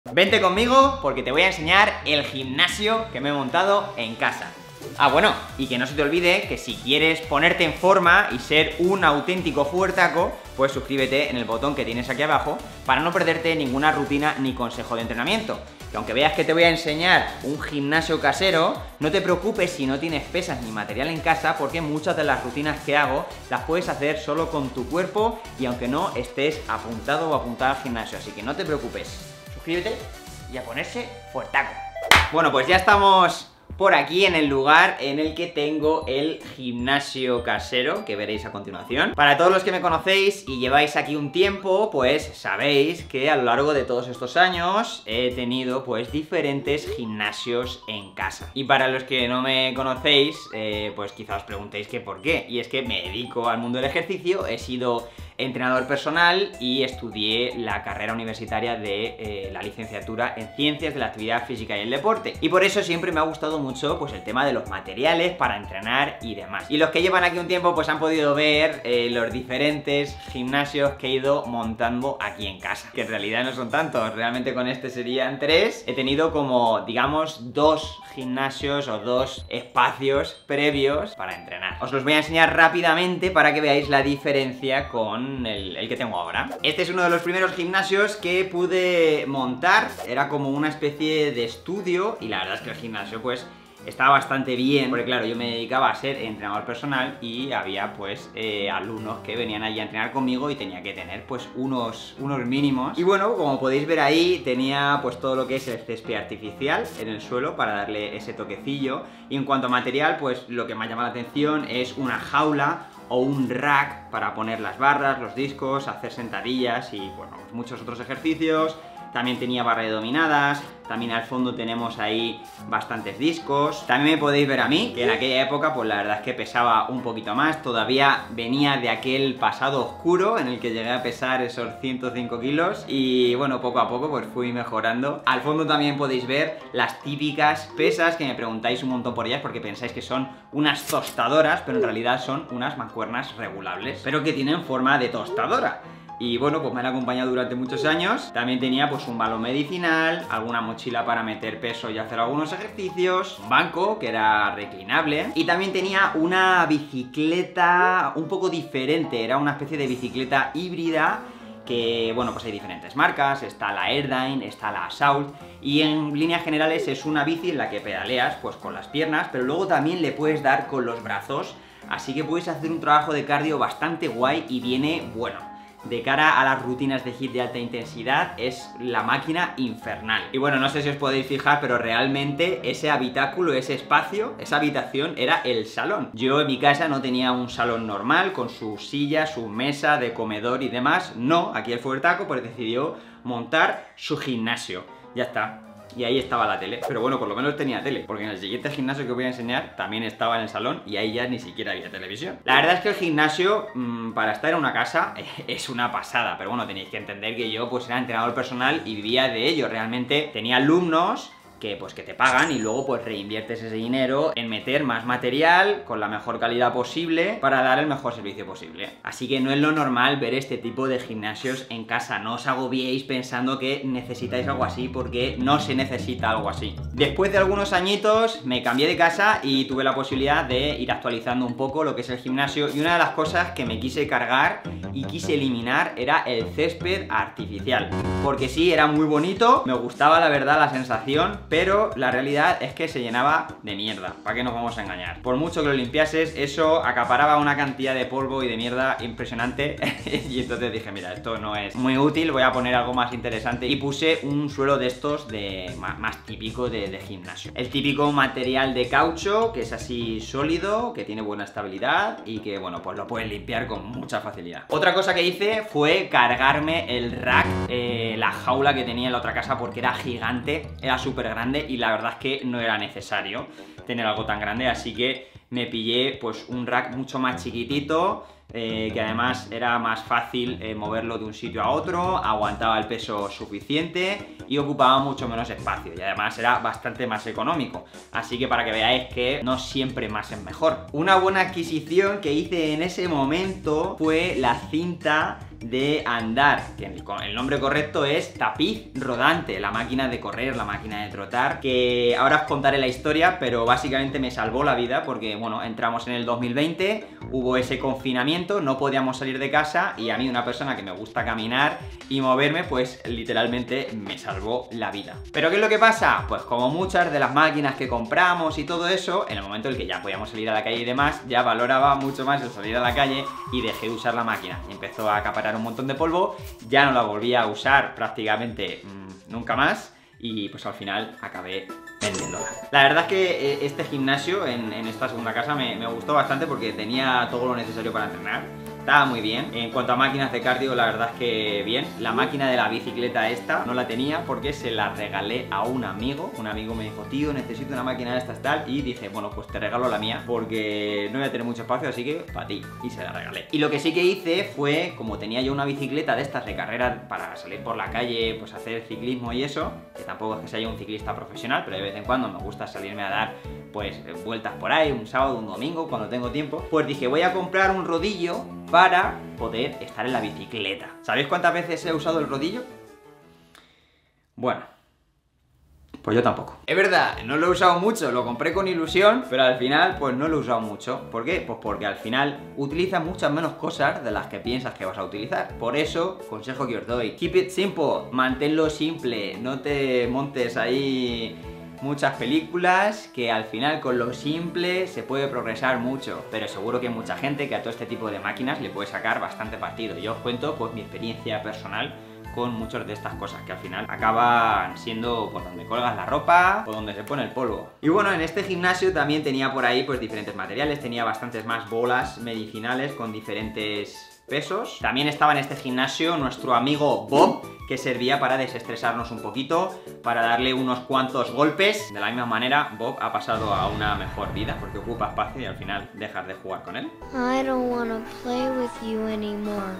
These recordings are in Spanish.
Vente conmigo porque te voy a enseñar el gimnasio que me he montado en casa. Ah, bueno, y que no se te olvide que si quieres ponerte en forma y ser un auténtico fuertaco, pues suscríbete en el botón que tienes aquí abajo para no perderte ninguna rutina ni consejo de entrenamiento. Que aunque veas que te voy a enseñar un gimnasio casero, no te preocupes si no tienes pesas ni material en casa, porque muchas de las rutinas que hago las puedes hacer solo con tu cuerpo y aunque no estés apuntado o apuntada al gimnasio, así que no te preocupes. Suscríbete y a ponerse fuertaco. Bueno, pues ya estamos por aquí en el lugar en el que tengo el gimnasio casero, que veréis a continuación. Para todos los que me conocéis y lleváis aquí un tiempo, pues sabéis que a lo largo de todos estos años he tenido pues diferentes gimnasios en casa. Y para los que no me conocéis, pues quizá os preguntéis que por qué. Y es que me dedico al mundo del ejercicio, he sido entrenador personal y estudié la carrera universitaria de la licenciatura en Ciencias de la Actividad Física y el Deporte. Y por eso siempre me ha gustado mucho pues el tema de los materiales para entrenar y demás. Y los que llevan aquí un tiempo pues han podido ver los diferentes gimnasios que he ido montando aquí en casa. Que en realidad no son tantos, realmente con este serían 3. He tenido como, digamos, 2 gimnasios o 2 espacios previos para entrenar. Os los voy a enseñar rápidamente para que veáis la diferencia con el que tengo ahora. Este es uno de los primeros gimnasios que pude montar. Era como una especie de estudio y la verdad es que el gimnasio pues estaba bastante bien, porque claro, yo me dedicaba a ser entrenador personal y había pues alumnos que venían allí a entrenar conmigo y tenía que tener pues unos mínimos. Y bueno, como podéis ver ahí, tenía pues todo lo que es el césped artificial en el suelo para darle ese toquecillo. Y en cuanto a material, pues lo que me ha llamado la atención es una jaula o un rack para poner las barras, los discos, hacer sentadillas y bueno, muchos otros ejercicios. También tenía barra de dominadas, también al fondo tenemos ahí bastantes discos. También me podéis ver a mí, que en aquella época pues la verdad es que pesaba un poquito más. Todavía venía de aquel pasado oscuro en el que llegué a pesar esos 105 kilos. Y bueno, poco a poco pues fui mejorando. Al fondo también podéis ver las típicas pesas, que me preguntáis un montón por ellas porque pensáis que son unas tostadoras, pero en realidad son unas mancuernas regulables, pero que tienen forma de tostadora. Y bueno, pues me han acompañado durante muchos años. También tenía pues un balón medicinal, alguna mochila para meter peso y hacer algunos ejercicios, un banco que era reclinable y también tenía una bicicleta un poco diferente, era una especie de bicicleta híbrida que, bueno, pues hay diferentes marcas, está la Airdyne, está la Assault y en líneas generales es una bici en la que pedaleas pues con las piernas, pero luego también le puedes dar con los brazos, así que puedes hacer un trabajo de cardio bastante guay y viene bueno. De cara a las rutinas de HIIT de alta intensidad es la máquina infernal. Y bueno, no sé si os podéis fijar, pero realmente ese habitáculo, ese espacio, esa habitación era el salón. Yo en mi casa no tenía un salón normal con su silla, su mesa de comedor y demás. No, aquí el fuertaco pues decidió montar su gimnasio. Ya está. Y ahí estaba la tele, pero bueno, por lo menos tenía tele, porque en el siguiente gimnasio que os voy a enseñar también estaba en el salón y ahí ya ni siquiera había televisión. La verdad es que el gimnasio, para estar en una casa, es una pasada, pero bueno, tenéis que entender que yo pues era entrenador personal y vivía de ello. Realmente tenía alumnos que te pagan y luego pues reinviertes ese dinero en meter más material con la mejor calidad posible para dar el mejor servicio posible. Así que no es lo normal ver este tipo de gimnasios en casa. No os agobiéis pensando que necesitáis algo así, porque no se necesita algo así. Después de algunos añitos me cambié de casa y tuve la posibilidad de ir actualizando un poco lo que es el gimnasio, y una de las cosas que me quise cargar y quise eliminar era el césped artificial, porque sí, era muy bonito, me gustaba la verdad la sensación, pero la realidad es que se llenaba de mierda, ¿para qué nos vamos a engañar? Por mucho que lo limpiases, eso acaparaba una cantidad de polvo y de mierda impresionante y entonces dije, mira, esto no es muy útil, voy a poner algo más interesante y puse un suelo de estos más típico de gimnasio. El típico material de caucho, que es así sólido, que tiene buena estabilidad y que, bueno, pues lo puedes limpiar con mucha facilidad. Otra cosa que hice fue cargarme el rack, la jaula que tenía en la otra casa, porque era gigante, era súper grande y la verdad es que no era necesario tener algo tan grande, así que me pillé pues un rack mucho más chiquitito, que además era más fácil moverlo de un sitio a otro, aguantaba el peso suficiente y ocupaba mucho menos espacio, y además era bastante más económico, así que para que veáis que no siempre más es mejor. Una buena adquisición que hice en ese momento fue la cinta de andar, que el nombre correcto es tapiz rodante, la máquina de correr, la máquina de trotar, que ahora os contaré la historia, pero básicamente me salvó la vida porque, bueno, entramos en el 2020, hubo ese confinamiento, no podíamos salir de casa y a mí, una persona que me gusta caminar y moverme, pues literalmente me salvó la vida. ¿Pero qué es lo que pasa? Pues como muchas de las máquinas que compramos y todo eso, en el momento en el que ya podíamos salir a la calle y demás, ya valoraba mucho más el salir a la calle y dejé de usar la máquina. Y empezó a acaparar un montón de polvo, ya no la volví a usar prácticamente nunca más y pues al final acabé vendiéndola. La verdad es que este gimnasio en esta segunda casa me gustó bastante porque tenía todo lo necesario para entrenar. Estaba muy bien. En cuanto a máquinas de cardio, la verdad es que bien. La máquina de la bicicleta esta no la tenía porque se la regalé a un amigo. Un amigo me dijo, tío, necesito una máquina de estas tal. Y dije, bueno, pues te regalo la mía porque no voy a tener mucho espacio, así que para ti. Y se la regalé. Y lo que sí que hice fue, como tenía yo una bicicleta de estas de carrera para salir por la calle, pues hacer ciclismo y eso, que tampoco es que sea un ciclista profesional, pero de vez en cuando me gusta salirme a dar pues vueltas por ahí, un sábado, un domingo, cuando tengo tiempo, pues dije, voy a comprar un rodillo para poder estar en la bicicleta. ¿Sabéis cuántas veces he usado el rodillo? Bueno, pues yo tampoco. Es verdad, no lo he usado mucho, lo compré con ilusión, pero al final pues no lo he usado mucho. ¿Por qué? Pues porque al final utilizas muchas menos cosas de las que piensas que vas a utilizar. Por eso, consejo que os doy, keep it simple, manténlo simple, no te montes ahí muchas películas, que al final con lo simple se puede progresar mucho, pero seguro que hay mucha gente que a todo este tipo de máquinas le puede sacar bastante partido. Yo os cuento pues mi experiencia personal con muchas de estas cosas que al final acaban siendo por donde colgas la ropa o donde se pone el polvo. Y bueno, en este gimnasio también tenía por ahí pues diferentes materiales, tenía bastantes más bolas medicinales con diferentes pesos. También estaba en este gimnasio nuestro amigo Bob, que servía para desestresarnos un poquito, para darle unos cuantos golpes. De la misma manera, Bob ha pasado a una mejor vida porque ocupa espacio y al final dejas de jugar con él. I don't want to play with you anymore.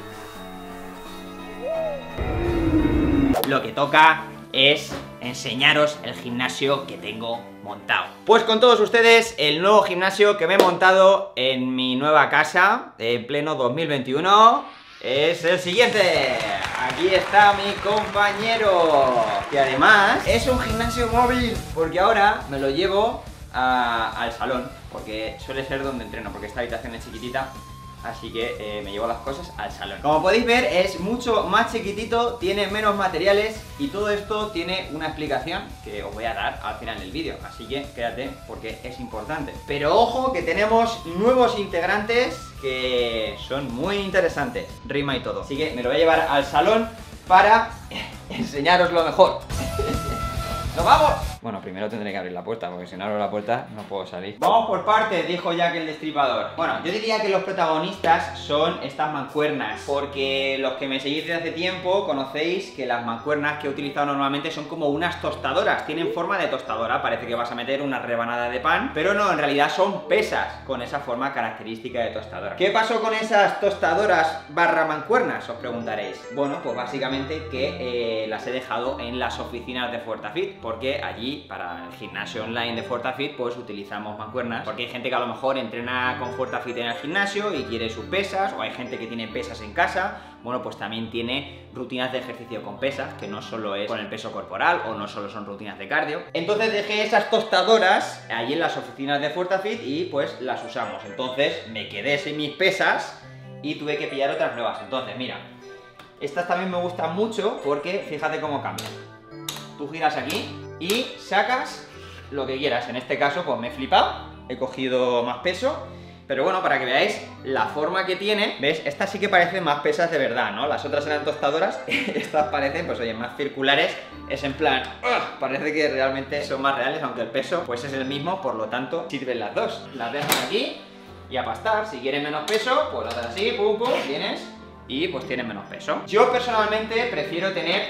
Lo que toca es enseñaros el gimnasio que tengo montado. Pues con todos ustedes, el nuevo gimnasio que me he montado en mi nueva casa, en pleno 2021, es el siguiente. Aquí está mi compañero, que además es un gimnasio móvil, porque ahora me lo llevo al salón, porque suele ser donde entreno, porque esta habitación es chiquitita. Así que me llevo las cosas al salón. Como podéis ver, es mucho más chiquitito, tiene menos materiales y todo esto tiene una explicación que os voy a dar al final del vídeo. Así que quédate porque es importante. Pero ojo que tenemos nuevos integrantes que son muy interesantes, rima y todo. Así que me lo voy a llevar al salón para enseñaros lo mejor. ¡Nos vamos! Bueno, primero tendré que abrir la puerta, porque si no abro la puerta no puedo salir. Vamos por partes, dijo Jack el Destripador. Bueno, yo diría que los protagonistas son estas mancuernas, porque los que me seguís desde hace tiempo conocéis que las mancuernas que he utilizado normalmente son como unas tostadoras, tienen forma de tostadora, parece que vas a meter una rebanada de pan, pero no, en realidad son pesas con esa forma característica de tostadora. ¿Qué pasó con esas tostadoras barra mancuernas? Os preguntaréis. Bueno, pues básicamente que las he dejado en las oficinas de Fuertafit, porque allí para el gimnasio online de Fuertafit pues utilizamos mancuernas, porque hay gente que a lo mejor entrena con Fuertafit en el gimnasio y quiere sus pesas, o hay gente que tiene pesas en casa. Bueno, pues también tiene rutinas de ejercicio con pesas, que no solo es con el peso corporal o no solo son rutinas de cardio. Entonces dejé esas tostadoras ahí en las oficinas de Fuertafit y pues las usamos. Entonces me quedé sin mis pesas y tuve que pillar otras nuevas. Entonces mira, estas también me gustan mucho porque fíjate cómo cambian. Tú giras aquí y sacas lo que quieras. En este caso pues me he flipado, he cogido más peso, pero bueno, para que veáis la forma que tiene, ¿ves? Estas sí que parecen más pesas de verdad, ¿no? Las otras eran tostadoras, estas parecen, pues oye, más circulares. Es en plan, parece que realmente son más reales, aunque el peso pues es el mismo, por lo tanto sirven las dos. Las dejas aquí y a pastar. Si quieres menos peso, pues las haces así, pum, pum, tienes, y pues tienes menos peso. Yo personalmente prefiero tener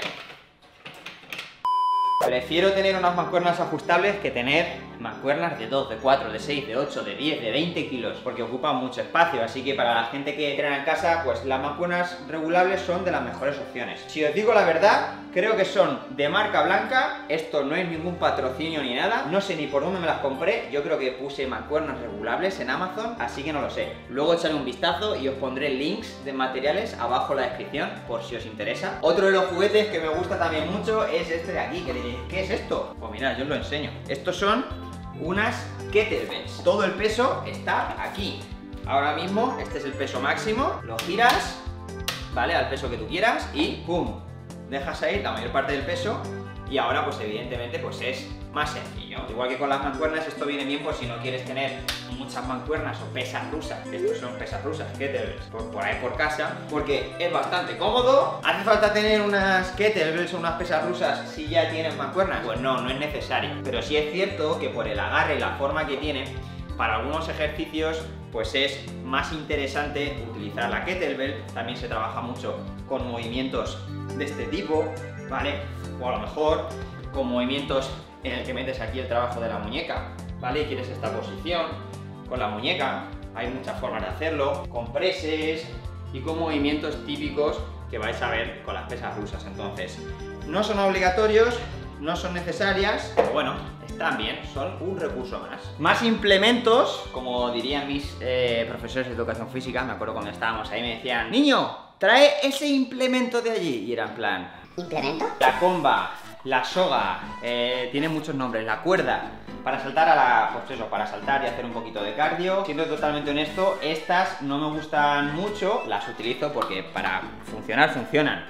unas mancuernas ajustables que tener mancuernas de 2, de 4, de 6, de 8, de 10, de 20 kilos, porque ocupan mucho espacio. Así que para la gente que entrena en casa, pues las mancuernas regulables son de las mejores opciones. Si os digo la verdad, creo que son de marca blanca. Esto no es ningún patrocinio ni nada. No sé ni por dónde me las compré. Yo creo que puse mancuernas regulables en Amazon, así que no lo sé. Luego echaré un vistazo y os pondré links de materiales abajo en la descripción por si os interesa. Otro de los juguetes que me gusta también mucho es este de aquí, que diréis, ¿qué es esto? Pues mirad, yo os lo enseño. Estos son unas kettlebells. Todo el peso está aquí. Ahora mismo este es el peso máximo. Lo giras, ¿vale? Al peso que tú quieras y ¡pum! Dejas ahí la mayor parte del peso y ahora pues evidentemente pues es más sencillo. Igual que con las mancuernas, esto viene bien por si no quieres tener muchas mancuernas o pesas rusas. Estos son pesas rusas, kettlebells, por ahí por casa, porque es bastante cómodo. ¿Hace falta tener unas kettlebells o unas pesas rusas si ya tienes mancuernas? Pues no, no es necesario. Pero sí es cierto que por el agarre y la forma que tiene, para algunos ejercicios pues es más interesante utilizar la kettlebell. También se trabaja mucho con movimientos de este tipo, ¿vale? O a lo mejor con movimientos en el que metes aquí el trabajo de la muñeca, ¿vale? Y quieres esta posición con la muñeca. Hay muchas formas de hacerlo, con preses y con movimientos típicos que vais a ver con las pesas rusas. Entonces, no son obligatorios, no son necesarias, pero bueno, están bien, son un recurso más. Más implementos, como dirían mis profesores de educación física, me acuerdo cuando estábamos ahí, me decían, niño, trae ese implemento de allí. Y era en plan, ¿implemento? la comba, la soga, tiene muchos nombres, la cuerda, para saltar a la, pues eso, para saltar y hacer un poquito de cardio. Siendo totalmente honesto, estas no me gustan mucho, las utilizo porque para funcionar, funcionan,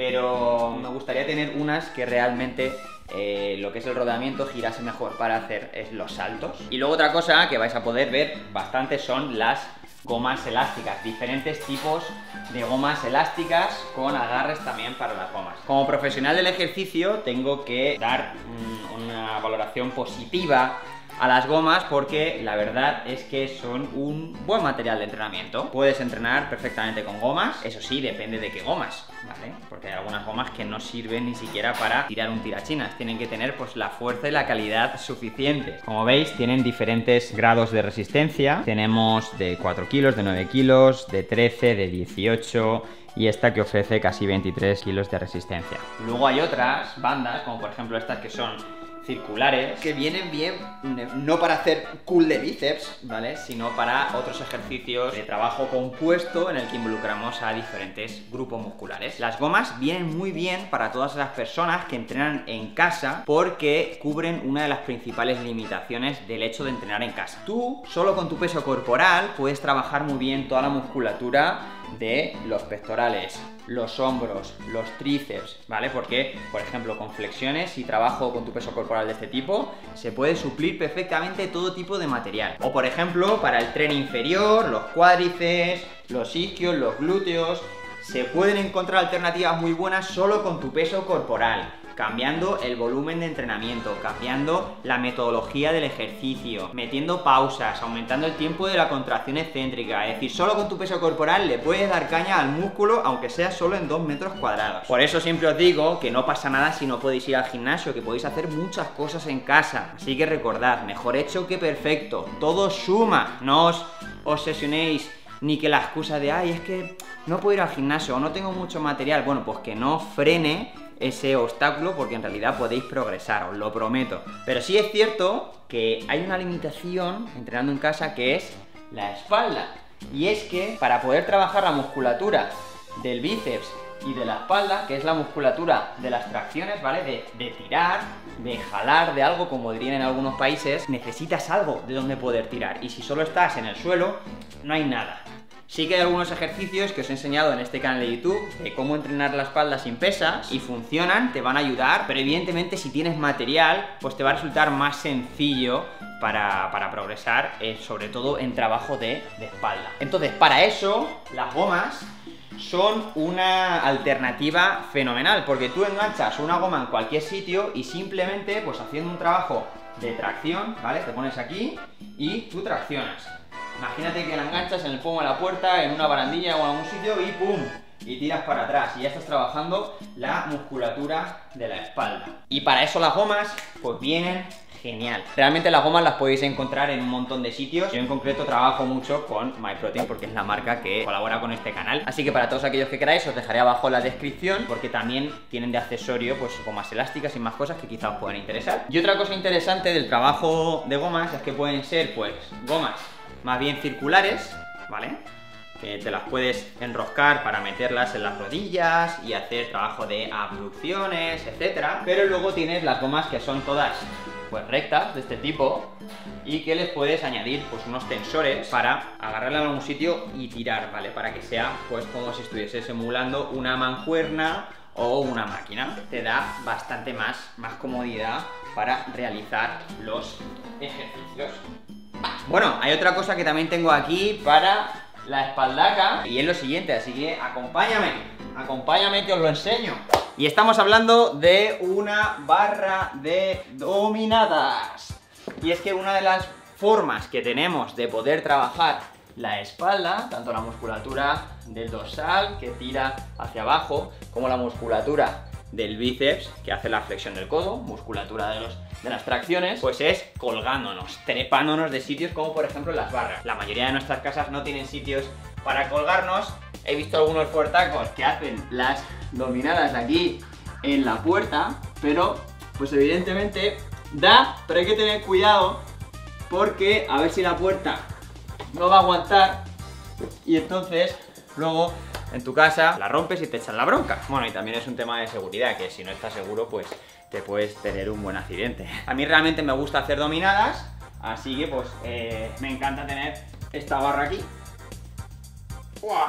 pero me gustaría tener unas que realmente lo que es el rodamiento girase mejor para hacer los saltos. Y luego otra cosa que vais a poder ver bastante son las gomas elásticas, diferentes tipos de gomas elásticas con agarres también para las gomas. Como profesional del ejercicio tengo que dar una valoración positiva a las gomas porque la verdad es que son un buen material de entrenamiento. Puedes entrenar perfectamente con gomas, eso sí, depende de qué gomas, ¿vale? Porque hay algunas gomas que no sirven ni siquiera para tirar un tirachinas, tienen que tener pues la fuerza y la calidad suficiente. Como veis, tienen diferentes grados de resistencia. Tenemos de 4 kilos, de 9 kilos, de 13, de 18 y esta que ofrece casi 23 kilos de resistencia. Luego hay otras bandas, como por ejemplo estas que son circulares, que vienen bien no para hacer curl de bíceps, ¿vale? Sino para otros ejercicios de trabajo compuesto en el que involucramos a diferentes grupos musculares. Las gomas vienen muy bien para todas las personas que entrenan en casa porque cubren una de las principales limitaciones del hecho de entrenar en casa. Tú, solo con tu peso corporal, puedes trabajar muy bien toda la musculatura de los pectorales, los hombros, los tríceps, ¿vale? Porque, por ejemplo, con flexiones, si trabajo con tu peso corporal de este tipo, se puede suplir perfectamente todo tipo de material. O, por ejemplo, para el tren inferior, los cuádriceps, los isquios, los glúteos, se pueden encontrar alternativas muy buenas solo con tu peso corporal, cambiando el volumen de entrenamiento, cambiando la metodología del ejercicio, metiendo pausas, aumentando el tiempo de la contracción excéntrica. Es decir, solo con tu peso corporal le puedes dar caña al músculo, aunque sea solo en 2 metros cuadrados. Por eso siempre os digo que no pasa nada si no podéis ir al gimnasio, que podéis hacer muchas cosas en casa. Así que recordad, mejor hecho que perfecto, todo suma, no os obsesionéis ni que la excusa de, ay, es que no puedo ir al gimnasio o no tengo mucho material. Bueno, pues que no frene ese obstáculo, porque en realidad podéis progresar, os lo prometo. Pero sí es cierto que hay una limitación entrenando en casa, que es la espalda. Y es que para poder trabajar la musculatura del bíceps y de la espalda, que es la musculatura de las tracciones, ¿vale? De tirar, de jalar de algo, como dirían en algunos países, necesitas algo de donde poder tirar. Y si solo estás en el suelo, no hay nada. Sí que hay algunos ejercicios que os he enseñado en este canal de YouTube de cómo entrenar la espalda sin pesas y funcionan, te van a ayudar, pero evidentemente si tienes material, pues te va a resultar más sencillo para progresar, sobre todo en trabajo de espalda. Entonces, para eso, las gomas son una alternativa fenomenal, porque tú enganchas una goma en cualquier sitio y simplemente, pues haciendo un trabajo de tracción, ¿vale? Te pones aquí y tú traccionas. Imagínate que la enganchas en el pomo de la puerta, en una barandilla o en algún sitio y ¡pum! Y tiras para atrás y ya estás trabajando la musculatura de la espalda. Y para eso las gomas pues vienen genial. Realmente las gomas las podéis encontrar en un montón de sitios. Yo en concreto trabajo mucho con MyProtein porque es la marca que colabora con este canal. Así que para todos aquellos que queráis os dejaré abajo en la descripción, porque también tienen de accesorio pues gomas elásticas y más cosas que quizá os puedan interesar. Y otra cosa interesante del trabajo de gomas es que pueden ser pues gomas más bien circulares, ¿vale? Que te las puedes enroscar para meterlas en las rodillas y hacer trabajo de abducciones, etcétera. Pero luego tienes las gomas que son todas pues rectas, de este tipo, y que les puedes añadir pues unos tensores para agarrarla en algún sitio y tirar, ¿vale? Para que sea pues como si estuviese simulando una mancuerna o una máquina. Te da bastante más comodidad para realizar los ejercicios. Bueno, hay otra cosa que también tengo aquí para la espaldaca y es lo siguiente, así que acompáñame que os lo enseño. Y estamos hablando de una barra de dominadas. Y es que una de las formas que tenemos de poder trabajar la espalda, tanto la musculatura del dorsal que tira hacia abajo, como la musculatura del bíceps que hace la flexión del codo, musculatura de las tracciones, pues es colgándonos, trepándonos de sitios como por ejemplo las barras. La mayoría de nuestras casas no tienen sitios para colgarnos. He visto algunos puertacos que hacen las dominadas aquí en la puerta, pero pues evidentemente pero hay que tener cuidado porque a ver si la puerta no va a aguantar y entonces luego en tu casa la rompes y te echan la bronca. Bueno, y también es un tema de seguridad, que si no estás seguro pues te puedes tener un buen accidente. A mí realmente me gusta hacer dominadas, así que pues me encanta tener esta barra aquí. ¡Uah!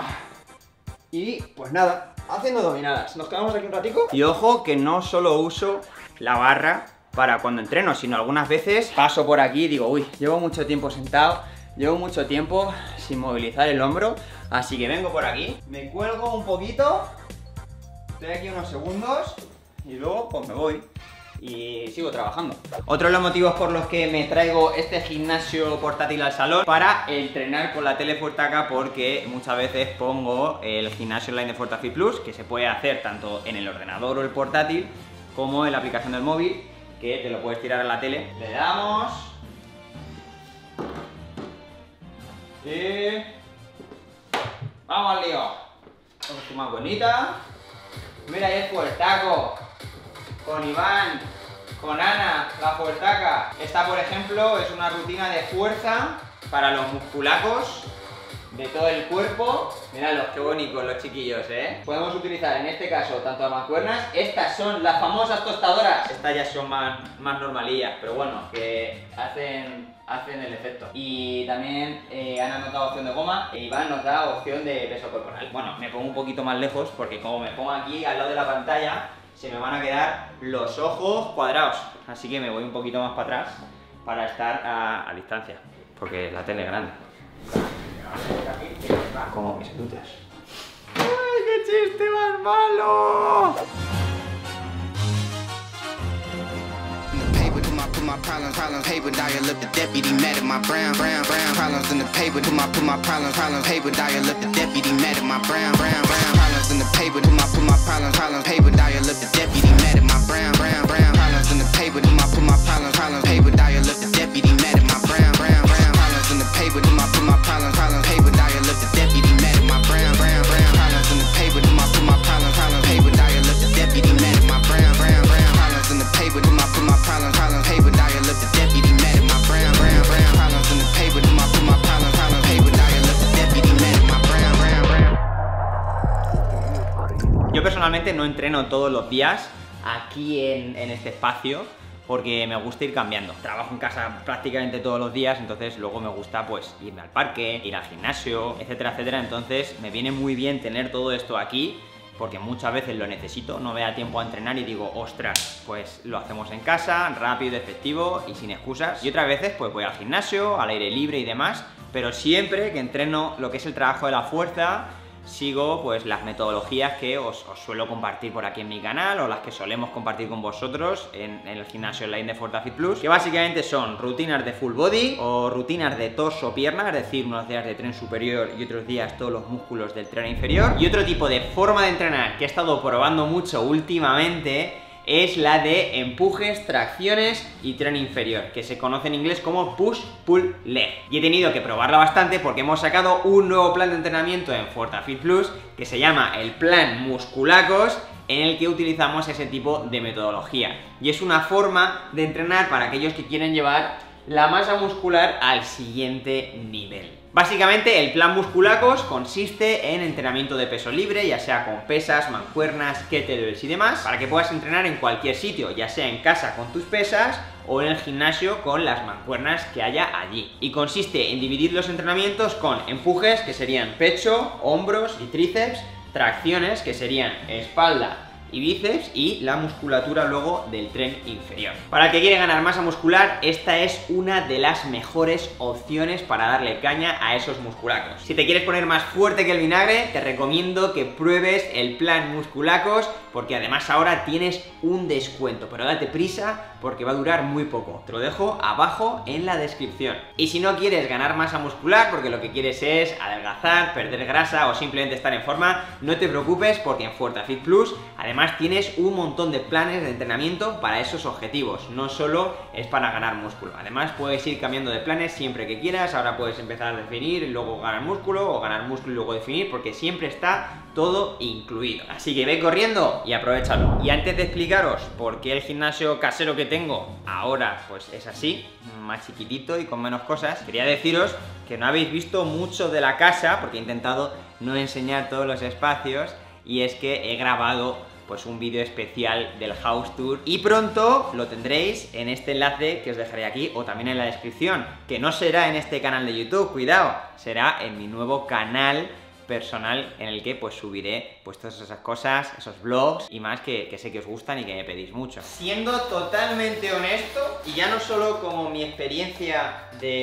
Y pues nada, haciendo dominadas. Nos quedamos aquí un ratico. Y ojo que no solo uso la barra para cuando entreno, sino algunas veces paso por aquí y digo, uy, llevo mucho tiempo sentado, llevo mucho tiempo sin movilizar el hombro, así que vengo por aquí, me cuelgo un poquito, estoy aquí unos segundos y luego pues me voy y sigo trabajando. Otro de los motivos por los que me traigo este gimnasio portátil al salón para entrenar con la tele Fuertaca, porque muchas veces pongo el gimnasio online de FortaFit Plus, que se puede hacer tanto en el ordenador o el portátil como en la aplicación del móvil, que te lo puedes tirar a la tele. Le damos y vamos al lío. Vamos tu más bonita. Mira ahí el Fuertaco con Iván, con Ana, la Fuertaca. Esta, por ejemplo, es una rutina de fuerza para los musculacos de todo el cuerpo. Miradlos, qué bonitos los chiquillos, ¿eh? Podemos utilizar en este caso tanto las mancuernas. Estas son las famosas tostadoras. Estas ya son más normalillas, pero bueno, que hacen el efecto. Y también Ana nos da opción de goma e Iván nos da opción de peso corporal. Bueno, me pongo un poquito más lejos porque como me pongo aquí al lado de la pantalla se me van a quedar los ojos cuadrados. Así que me voy un poquito más para atrás para estar a distancia, porque la tele es grande. Como mis glúteos. ¡Ay, qué chiste más malo! My problems, paper, dial up the deputy, mad at my brown problems in the paper, put my problems, paper, dial up the deputy, mad at my brown problems in the paper, put my problems, paper, dial up the deputy, mad at my brown problems in the paper, put my problems, paper, dial up the deputy, mad at my brown problems in the paper, put my problems, paper, dial up the deputy, mad at my brown problems in the paper, put my problems, paper, dial up the deputy, mad at my brown problems in the paper, put my problems, paper, dial up the deputy, mad at my brown problems in the paper, put my problems, paper, dial up the deputy, mad at my brown. Yo personalmente no entreno todos los días aquí en este espacio, porque me gusta ir cambiando. Trabajo en casa prácticamente todos los días, entonces luego me gusta pues irme al parque, ir al gimnasio, etcétera, etcétera. Entonces me viene muy bien tener todo esto aquí, porque muchas veces lo necesito, no me da tiempo a entrenar y digo, ostras, pues lo hacemos en casa, rápido, efectivo y sin excusas. Y otras veces pues voy al gimnasio, al aire libre y demás, pero siempre que entreno lo que es el trabajo de la fuerza, sigo pues las metodologías que os suelo compartir por aquí en mi canal, o las que solemos compartir con vosotros en el gimnasio online de FortaFit Plus, que básicamente son rutinas de full body o rutinas de torso-pierna, es decir, unos días de tren superior y otros días todos los músculos del tren inferior. Y otro tipo de forma de entrenar que he estado probando mucho últimamente es la de empujes, tracciones y tren inferior, que se conoce en inglés como Push Pull Leg. Y he tenido que probarla bastante porque hemos sacado un nuevo plan de entrenamiento en FortaFit Plus que se llama el Plan Musculacos, en el que utilizamos ese tipo de metodología. Y es una forma de entrenar para aquellos que quieren llevar la masa muscular al siguiente nivel. Básicamente el plan Musculacos consiste en entrenamiento de peso libre, ya sea con pesas, mancuernas, kettlebells y demás, para que puedas entrenar en cualquier sitio, ya sea en casa con tus pesas o en el gimnasio con las mancuernas que haya allí. Y consiste en dividir los entrenamientos con empujes, que serían pecho, hombros y tríceps, tracciones, que serían espalda y bíceps, y la musculatura luego del tren inferior. Para el que quiere ganar masa muscular, esta es una de las mejores opciones para darle caña a esos musculacos. Si te quieres poner más fuerte que el vinagre, te recomiendo que pruebes el plan Musculacos, porque además ahora tienes un descuento, pero date prisa porque va a durar muy poco. Te lo dejo abajo en la descripción. Y si no quieres ganar masa muscular, porque lo que quieres es adelgazar, perder grasa o simplemente estar en forma, no te preocupes, porque en FortaFit Plus además tienes un montón de planes de entrenamiento para esos objetivos. No solo es para ganar músculo. Además puedes ir cambiando de planes siempre que quieras. Ahora puedes empezar a definir y luego ganar músculo, o ganar músculo y luego definir, porque siempre está todo incluido. Así que ve corriendo y aprovechalo. Y antes de explicaros por qué el gimnasio casero que tengo ahora pues es así, más chiquitito y con menos cosas, quería deciros que no habéis visto mucho de la casa, porque he intentado no enseñar todos los espacios, y es que he grabado pues un vídeo especial del house tour y pronto lo tendréis en este enlace que os dejaré aquí o también en la descripción, que no será en este canal de YouTube, cuidado, será en mi nuevo canal personal, en el que pues subiré pues todas esas cosas, esos vlogs y más que sé que os gustan y que me pedís mucho. Siendo totalmente honesto, y ya no solo como mi experiencia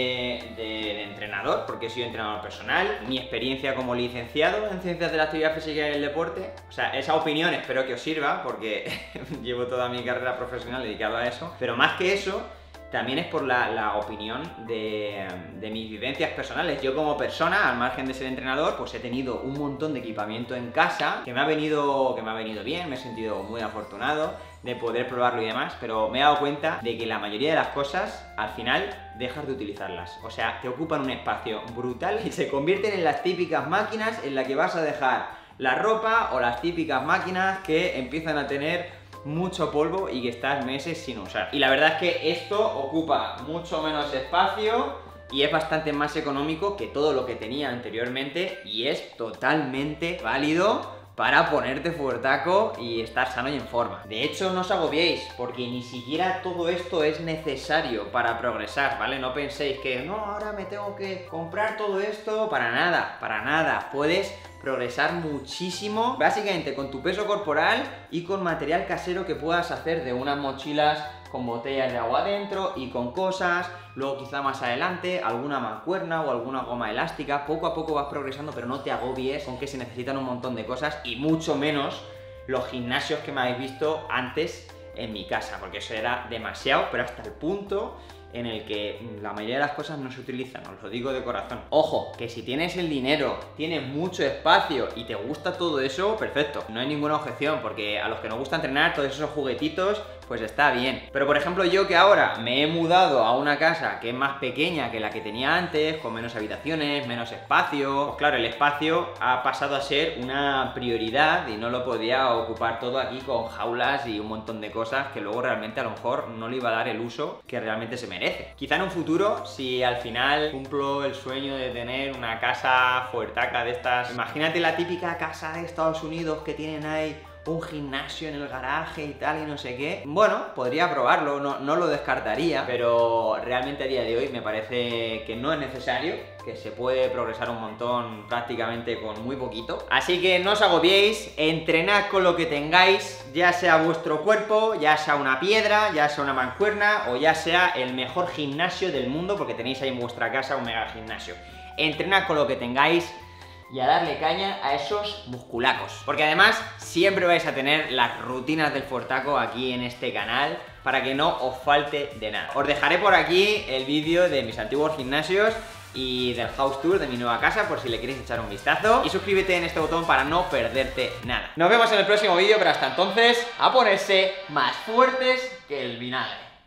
de entrenador, porque soy entrenador personal, mi experiencia como licenciado en Ciencias de la Actividad Física y el Deporte, o sea, esa opinión espero que os sirva, porque llevo toda mi carrera profesional dedicado a eso, pero más que eso, también es por la opinión de mis vivencias personales. Yo como persona, al margen de ser entrenador, pues he tenido un montón de equipamiento en casa que me ha venido bien, me he sentido muy afortunado de poder probarlo y demás, pero me he dado cuenta de que la mayoría de las cosas, al final, dejas de utilizarlas. O sea, te ocupan un espacio brutal y se convierten en las típicas máquinas en las que vas a dejar la ropa, o las típicas máquinas que empiezan a tener mucho polvo y que estás meses sin usar. Y la verdad es que esto ocupa mucho menos espacio y es bastante más económico que todo lo que tenía anteriormente, y es totalmente válido para ponerte fuertaco y estar sano y en forma. De hecho, no os agobiéis, porque ni siquiera todo esto es necesario para progresar, ¿vale? No penséis que no, ahora me tengo que comprar todo esto. Para nada, para nada. Puedes progresar muchísimo, básicamente con tu peso corporal y con material casero que puedas hacer, de unas mochilas con botellas de agua dentro y con cosas, luego quizá más adelante alguna mancuerna o alguna goma elástica. Poco a poco vas progresando, pero no te agobies con que se necesitan un montón de cosas, y mucho menos los gimnasios que me habéis visto antes en mi casa, porque eso era demasiado, pero hasta el punto en el que la mayoría de las cosas no se utilizan, os lo digo de corazón. Ojo, que si tienes el dinero, tienes mucho espacio y te gusta todo eso, perfecto, no hay ninguna objeción, porque a los que nos gusta entrenar, todos esos juguetitos, pues está bien. Pero por ejemplo, yo que ahora me he mudado a una casa que es más pequeña que la que tenía antes, con menos habitaciones, menos espacio, pues claro, el espacio ha pasado a ser una prioridad y no lo podía ocupar todo aquí con jaulas y un montón de cosas que luego realmente a lo mejor no le iba a dar el uso que realmente se merece. Quizá en un futuro, si al final cumplo el sueño de tener una casa fuertaca de estas, imagínate la típica casa de Estados Unidos que tienen ahí un gimnasio en el garaje y tal y no sé qué. Bueno, podría probarlo, no lo descartaría, pero realmente a día de hoy me parece que no es necesario, que se puede progresar un montón prácticamente con muy poquito. Así que no os agobiéis, entrenad con lo que tengáis, ya sea vuestro cuerpo, ya sea una piedra, ya sea una mancuerna o ya sea el mejor gimnasio del mundo, porque tenéis ahí en vuestra casa un mega gimnasio. Entrenad con lo que tengáis y a darle caña a esos musculacos, porque además siempre vais a tener las rutinas del fuertaco aquí en este canal para que no os falte de nada. Os dejaré por aquí el vídeo de mis antiguos gimnasios y del house tour de mi nueva casa, por si le queréis echar un vistazo. Y suscríbete en este botón para no perderte nada. Nos vemos en el próximo vídeo, pero hasta entonces, a ponerse más fuertes que el vinagre.